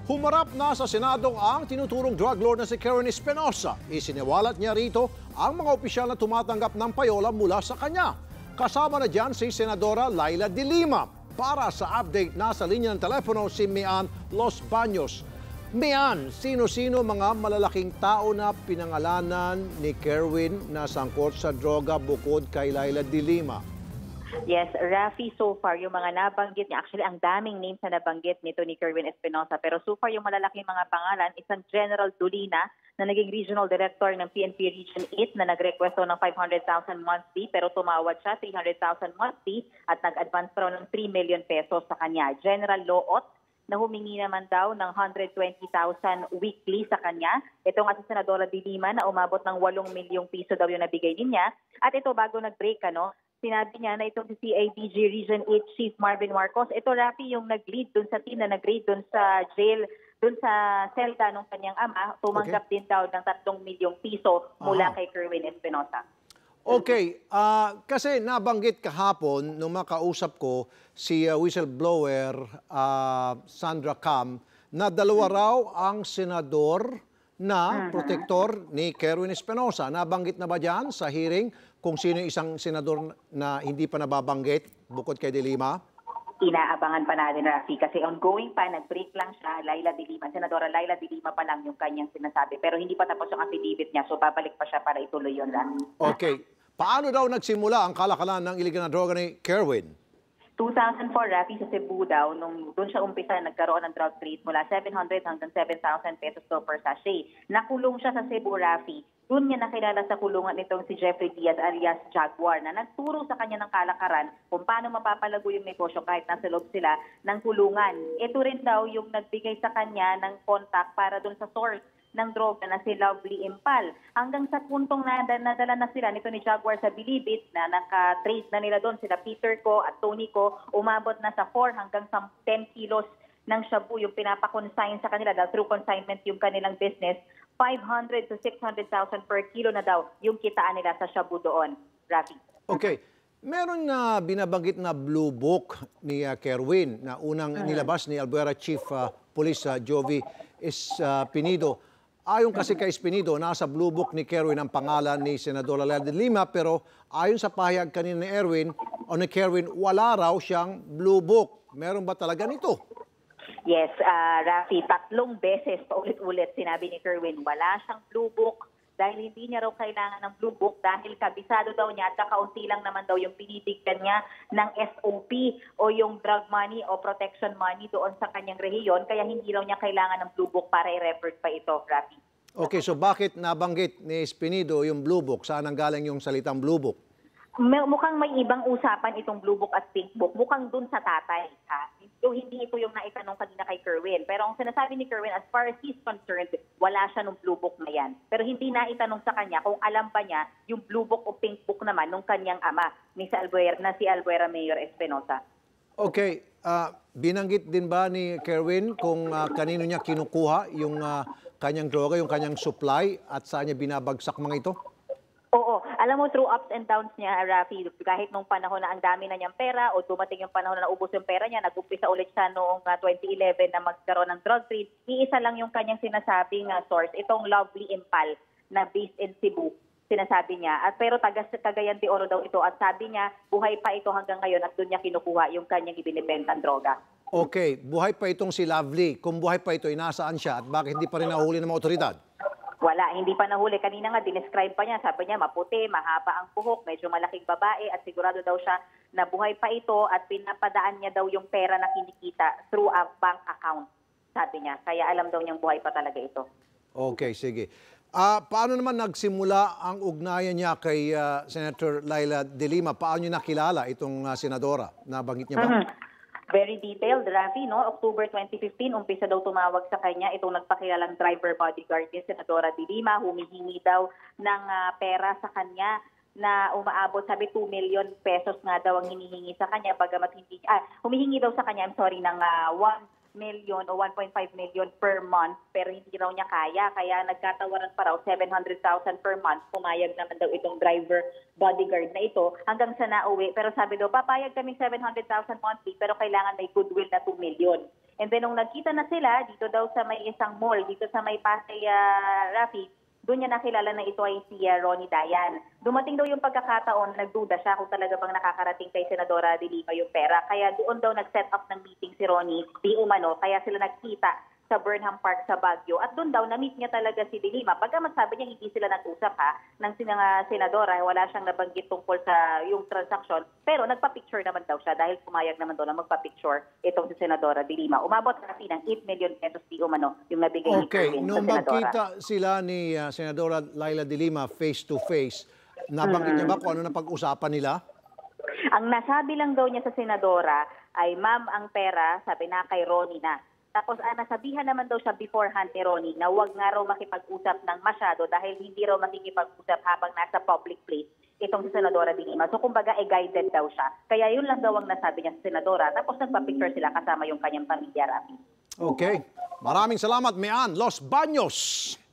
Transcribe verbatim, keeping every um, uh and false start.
Humarap na sa Senado ang tinuturong drug lord na si Karen Espinosa. Isiniwalat niya rito ang mga opisyal na tumatanggap ng payola mula sa kanya. Kasama na dyan si Senadora Laila De Lima. Para sa update, nasa linya ng telepono si Mian Los Baños. Mian, sino-sino mga malalaking tao na pinangalanan ni Kerwin na sangkot sa droga bukod kay Laila De Lima? Yes, Rafi, so far yung mga nabanggit niya, actually ang daming names na nabanggit nito ni Kerwin Espinosa, pero so far yung malalaking mga pangalan, isang General Dolina na naging Regional Director ng P N P Region eight na nag-requesto ng five hundred thousand monthly pero tumawad siya three hundred thousand monthly at nag-advance pa ng three million pesos sa kanya. General Loot na humingi naman daw ng one hundred twenty thousand weekly sa kanya. Ito nga si Senadora De Lima na umabot ng eight milyong piso daw yung nabigay niya. At ito bago nag-break, ano, sinabi niya na itong si C I D G Region eight Chief Marvin Marcos, ito Rafi yung nag-lead dun sa team na nag-raid dun sa jail, dun sa selda ng kanyang ama, tumanggap okay. din daw ng tatlong milyong piso mula Aha. kay Kerwin Espinosa. Okay, uh, kasi nabanggit kahapon nung makausap ko si uh, whistleblower uh, Sandra Cam na dalawa raw ang senador na protektor ni Kerwin Espinosa. Nabanggit na ba dyan sa hearing kung sino yung isang senador na hindi pa nababanggit bukod kay De Lima? Inaabangan pa natin, Rafi, kasi ongoing pa, nag-break lang siya, Laila De Lima, Senadora Laila De Lima pa lang yung kanyang sinasabi. Pero hindi pa tapos yung affidavit niya, so babalik pa siya para ituloy yun, Rafi. Okay. Paano daw nagsimula ang kalakalan ng iligal na droga ni Kerwin? two thousand four, Rafi, sa Cebu daw, nung doon siya umpisa, nagkaroon ng drug trade mula seven hundred hanggang seven thousand pesos daw per sachet. Nakulong siya sa Cebu, Rafi. Doon niya nakilala sa kulungan itong si Jeffrey Diaz alias Jaguar na nagturo sa kanya ng kalakaran kung paano mapapalago yung negosyo kahit nasa loob sila ng kulungan. Ito rin daw yung nagbigay sa kanya ng contact para doon sa source ng droga na si Lovely Impal. Hanggang sa puntong nadala na sila nito ni Jaguar sa Bilibid na naka-trade na nila doon sila Peter ko at Tony ko, umabot na sa four hanggang sa ten kilos ng shabu yung pinapa-consign sa kanila dahil through consignment yung kanilang business. five hundred to six hundred thousand per kilo na daw yung kitaan nila sa shabu doon. Rafi. Okay. Meron na binabanggit na blue book ni uh, Kerwin na unang uh-huh. nilabas ni Albuera Chief uh, Police uh, Jovi Espinido. Ayon kasi kay Espinido, nasa blue book ni Kerwin ang pangalan ni Senadora Laila De Lima, pero ayon sa pahayag kanina ni Erwin o ni Kerwin, wala raw siyang blue book. Meron ba talaga nito? Yes, uh, Rafi, tatlong beses paulit-ulit sinabi ni Kerwin, wala siyang blue book dahil hindi niya raw kailangan ng blue book dahil kabisado daw niya at kakaunti lang naman daw yung pinibigyan niya ng S O P o yung drug money o protection money doon sa kanyang rehiyon kaya hindi raw niya kailangan ng blue book para i-revert pa ito, Rafi. Okay, so bakit nabanggit ni Espinido yung blue book? Saan ang galing yung salitang blue book? Mukhang may ibang usapan itong blue book at pink book. Mukhang dun sa tatay, ha? So, hindi ito yung naitanong kanina kay Kerwin. Pero ang sinasabi ni Kerwin, as far as he's concerned, wala siya nung blue book na yan. Pero hindi naitanong sa kanya kung alam ba niya yung blue book o pink book naman nung kanyang ama, ni si Albuera, na si Albuera Mayor Espinosa. Okay. Uh, binanggit din ba ni Kerwin kung uh, kanino niya kinukuha yung uh, kanyang droga, yung kanyang supply at saan niya binabagsak mga ito? Oo. Alam mo, through ups and downs niya, Rafi, kahit nung panahon na ang dami na niyang pera o dumating yung panahon na naubos yung pera niya, nag-umpisa ulit siya noong uh, twenty eleven na magkaroon ng drug trade, iisa lang yung kanyang sinasabing uh, source, itong Lovely Impal na based in Cebu, sinasabi niya. At pero taga Cagayan de Oro daw ito at sabi niya, buhay pa ito hanggang ngayon at doon niya kinukuha yung kanyang ibinibentang droga. Okay. Buhay pa itong si Lovely. Kung buhay pa ito, inasaan siya at bakit hindi pa rin nahuli ng mga otoridad? Wala, hindi pa nahuli. Kanina nga, dinescribe pa niya. Sabi niya, maputi, mahaba ang buhok, medyo malaking babae at sigurado daw siya na buhay pa ito at pinapadaan niya daw yung pera na kinikita through a bank account, sabi niya. Kaya alam daw niyang buhay pa talaga ito. Okay, sige. Uh, paano naman nagsimula ang ugnayan niya kay uh, Senator Laila De Lima? Paano niyo nakilala itong uh, senadora? Nabanggit niya ba? Mm-hmm. Very detailed, Rafi, no? October twenty fifteen, umpisa daw tumawag sa kanya itong nagpakilalang driver bodyguard ni Senadora De Lima. Humihingi daw ng uh, pera sa kanya na umaabot, sabi two million pesos nga daw ang hinihingi sa kanya. Bagamat hindi, ah, humihingi daw sa kanya, I'm sorry, ng uh, one million o one point five million per month pero hindi raw niya kaya. Kaya nagkatawaran pa raw seven hundred thousand per month. Pumayag naman daw itong driver bodyguard na ito hanggang sa nauwi. Pero sabi daw, papayag kaming seven hundred thousand monthly pero kailangan may goodwill na two million. And then nung nagkita na sila, dito daw sa may isang mall, dito sa may Pasay, uh, Rafi, doon niya nakilala na ito ay si uh, Ronnie Dayan. Dumating daw yung pagkakataon, nagduda siya kung talaga bang nakakarating kay Senadora De Lima yung pera. Kaya doon daw nag-set up ng meeting si Ronnie, di umano, kaya sila nagkita sa Burnham Park sa Baguio. At doon daw, na-meet niya talaga si De Lima. Pagka magsabi niya, hindi sila nag-usap ha, ng sinang senadora, wala siyang nabanggit tungkol sa yung transaction, pero nagpa-picture naman daw siya dahil pumayag naman daw na magpa-picture itong si Senadora De Lima. Umabot kasi ng eight million pesos di umano yung nabigay ni Okay, Kerwin nung sa Senadora. magkita sila ni uh, Senadora Laila De Lima face-to-face, nabanggit niya ba kung ano na pag-usapan nila? Ang nasabi lang daw niya sa Senadora ay, ma'am, ang pera, sabi na kay Ronnie na. Tapos ah, nasabihan naman daw siya beforehand ni Ronnie na huwag nga raw makipag-usap ng masyado dahil hindi raw makikipag-usap habang nasa public place itong si Senadora De Lima. So kumbaga, eh, guided daw siya. Kaya yun lang daw ang nasabi niya sa Senadora. Tapos nagpa-picture sila kasama yung kanyang pamilya, Rafi. Okay. Maraming salamat, Mian Los Baños.